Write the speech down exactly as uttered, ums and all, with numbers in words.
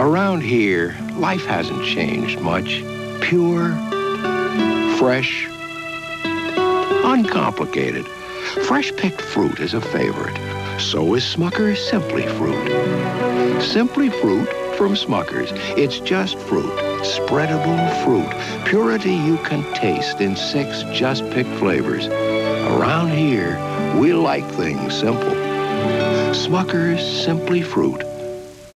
Around here, life hasn't changed much. Pure, fresh, uncomplicated. Fresh-picked fruit is a favorite. So is Smucker's Simply Fruit. Simply Fruit from Smucker's. It's just fruit. Spreadable fruit. Purity you can taste in six just-picked flavors. Around here, we like things simple. Smucker's Simply Fruit.